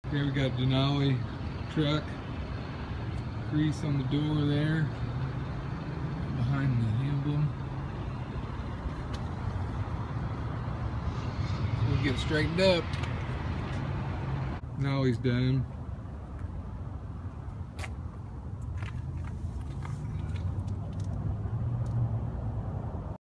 Okay, we got Denali truck, crease on the door there, behind the emblem. So we'll get it straightened up. Denali's done.